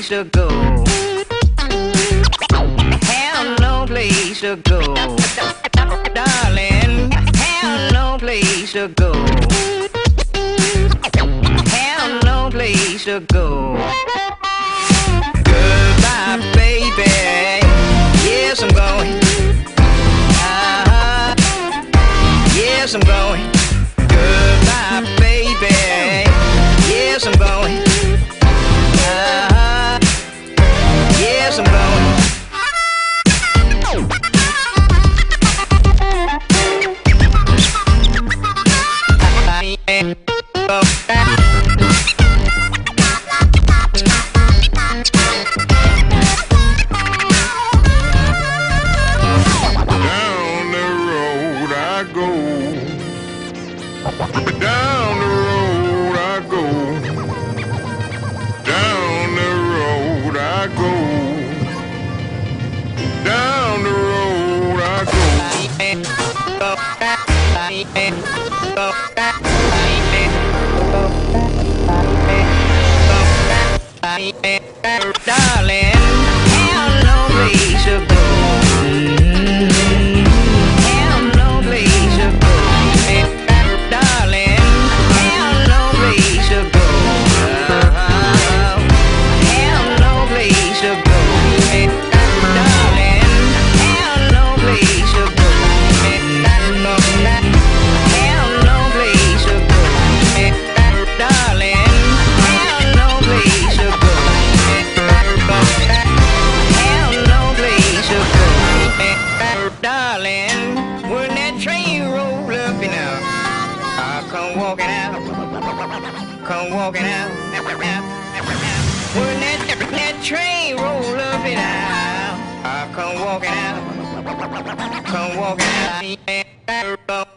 place to go. Have no place to go. Darling, have no place to go. Have no place to go. Goodbye, baby. Yes, I'm going. Yes, I'm going. Goodbye, baby. Yes, I'm going. Yes, I'm going. Down the road I go. Down the road I go. Down the road I go. Down the road I go. Darling, have no place to go. Have no place to go. Darling, have no place to go. Have no place to go. Darling, have no place to go. Have no place to go. Darling, have no place to go. Have no place to go. Darling, when that train roll up and out, I come walking out. Come walking out. When that train roll up and out, I come walking out. Come walking out.